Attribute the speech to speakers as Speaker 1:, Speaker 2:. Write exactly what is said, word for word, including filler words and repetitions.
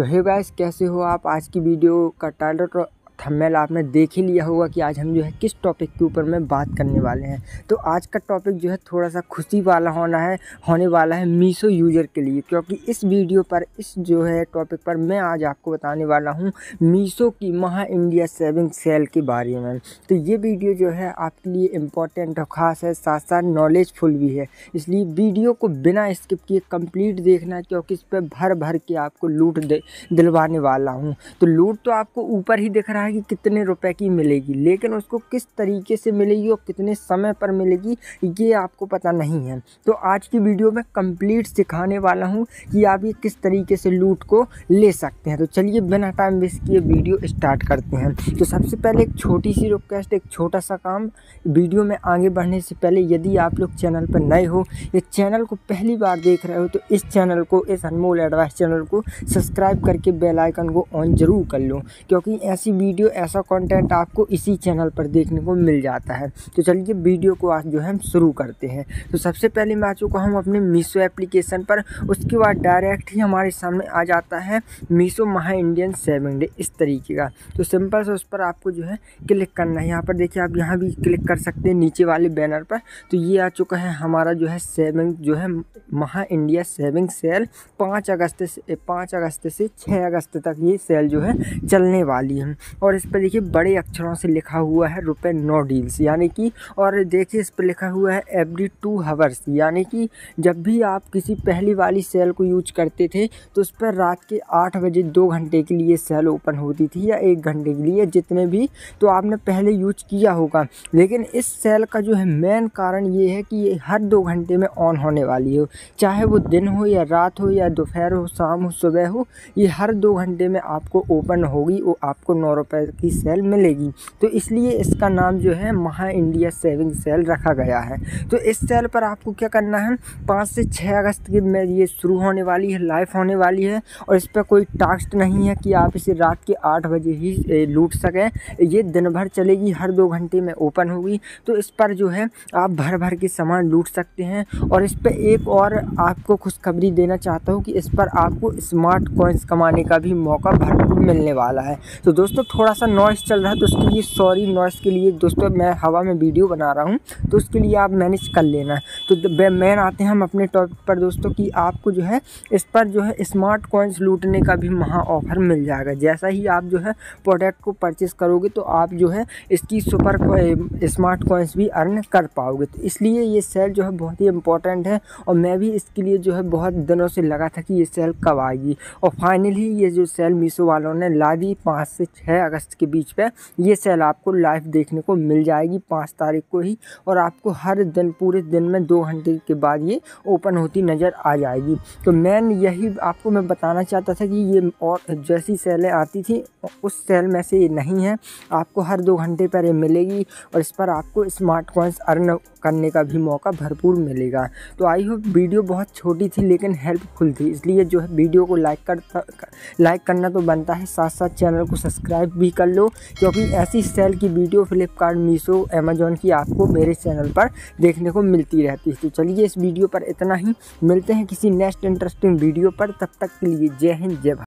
Speaker 1: तो hey guys, कैसे हो आप। आज की वीडियो का टाइटल और थंबनेल आपने देख ही लिया होगा कि आज हम जो है किस टॉपिक के ऊपर में बात करने वाले हैं। तो आज का टॉपिक जो है थोड़ा सा खुशी वाला होना है होने वाला है मीशो यूज़र के लिए, क्योंकि इस वीडियो पर इस जो है टॉपिक पर मैं आज आपको बताने वाला हूं मीशो की महा इंडिया सेविंग सेल के बारे में। तो ये वीडियो जो है आपके लिए इम्पोर्टेंट और ख़ास है, साथ साथ नॉलेजफुल भी है, इसलिए वीडियो को बिना स्किप किए कंप्लीट देखना है, क्योंकि इस पर भर भर के आपको लूट दे दिलवाने वाला हूँ। तो लूट तो आपको ऊपर ही दिख रहा है कि कितने रुपए की मिलेगी, लेकिन उसको किस तरीके से मिलेगी और कितने समय पर मिलेगी ये आपको पता नहीं है। तो आज की वीडियो में कंप्लीट सिखाने वाला हूँ कि आप ये किस तरीके से लूट को ले सकते हैं। तो चलिए बिना टाइम वेस्ट किए वीडियो स्टार्ट करते हैं। तो सबसे पहले एक छोटी सी रिक्वेस्ट, एक छोटा सा काम। वीडियो में आगे बढ़ने से पहले यदि आप लोग चैनल पर नए हो या चैनल को पहली बार देख रहे हो तो इस चैनल को, इस अनमोल एडवाइस चैनल को सब्सक्राइब करके बेल आइकन को ऑन जरूर कर लो, क्योंकि ऐसी वीडियो ऐसा कंटेंट आपको इसी चैनल पर देखने को मिल जाता है। तो चलिए वीडियो को आज जो है हम शुरू करते हैं। तो सबसे पहले मैं आ चुका हूँ अपने मीशो एप्लीकेशन पर। उसके बाद डायरेक्ट ही हमारे सामने आ जाता है मीशो महा इंडियन सेविंग डे, इस तरीके का। तो सिंपल से उस पर आपको जो है क्लिक करना है। यहाँ पर देखिए, आप यहाँ भी क्लिक कर सकते हैं नीचे वाले बैनर पर। तो ये आ चुका है हमारा जो है सेविंग जो है महा इंडिया सेविंग सेल पाँच अगस्त से पाँच अगस्त से छः अगस्त तक ये सेल जो है चलने वाली है। और इस पर देखिए बड़े अक्षरों से लिखा हुआ है रुपए नौ डील्स, यानी कि, और देखिए इस पर लिखा हुआ है एवरी टू हावर्स, यानी कि जब भी आप किसी पहली वाली सेल को यूज करते थे तो उस पर रात के आठ बजे दो घंटे के लिए सेल ओपन होती थी, या एक घंटे के लिए, जितने भी तो आपने पहले यूज किया होगा। लेकिन इस सेल का जो है मेन कारण ये है कि ये हर दो घंटे में ऑन होने वाली हो, चाहे वो दिन हो या रात हो या दोपहर हो, शाम हो, सुबह हो, ये हर दो घंटे में आपको ओपन होगी और आपको नौ रुपये की सेल मिलेगी। तो इसलिए इसका नाम जो है महा इंडिया सेविंग सेल रखा गया है। तो इस सेल पर आपको क्या करना है, पाँच से छः अगस्त के में ये शुरू होने वाली है, लाइव होने वाली है। और इस पर कोई टास्क नहीं है कि आप इसे रात के आठ बजे ही लूट सकें, ये दिन भर चलेगी, हर दो घंटे में ओपन होगी। तो इस पर जो है आप भर भर के सामान लूट सकते हैं। और इस पर एक और आपको खुशखबरी देना चाहता हूँ कि इस पर आपको स्मार्ट कॉइन्स कमाने का भी मौका भरपूर मिलने वाला है। तो दोस्तों थोड़ा सा नॉइस चल रहा है, तो उसके लिए सॉरी। नॉइस के लिए दोस्तों मैं हवा में वीडियो बना रहा हूँ, तो उसके लिए आप मैनेज कर लेना। तो मेन आते हैं हम अपने टॉपिक पर दोस्तों, कि आपको जो है इस पर जो है स्मार्ट कॉइन्स लूटने का भी महा ऑफर मिल जाएगा। जैसा ही आप जो है प्रोडक्ट को परचेस करोगे तो आप जो है इसकी सुपर स्मार्ट कॉइन्स भी अर्न कर पाओगे। तो इसलिए ये सेल जो है बहुत ही इंपॉर्टेंट है, और मैं भी इसके लिए जो है बहुत दिनों से लगा था कि ये सेल कब आएगी। और फाइनली ये जो सेल मीशो वालों ने ला दी, पाँच से छः अगस्त के बीच पे ये सेल आपको लाइव देखने को मिल जाएगी, पाँच तारीख को ही। और आपको हर दिन, पूरे दिन में दो घंटे के बाद ये ओपन होती नज़र आ जाएगी। तो मैन यही आपको मैं बताना चाहता था कि ये और जैसी सेलें आती थी उस सेल में से ये नहीं है, आपको हर दो घंटे पर ये मिलेगी। और इस पर आपको स्मार्ट कॉइन्स अर्न करने का भी मौका भरपूर मिलेगा। तो आई होप वीडियो बहुत छोटी थी लेकिन हेल्पफुल थी, इसलिए जो है वीडियो को लाइक करता लाइक करना तो बनता है, साथ साथ चैनल को सब्सक्राइब भी कर लो, क्योंकि ऐसी सेल की वीडियो फ्लिपकार्ट, मीशो, अमेजॉन की आपको मेरे चैनल पर देखने को मिलती रहती है। तो चलिए इस वीडियो पर इतना ही, मिलते हैं किसी नेक्स्ट इंटरेस्टिंग वीडियो पर। तब तक के लिए जय हिंद, जय भारत।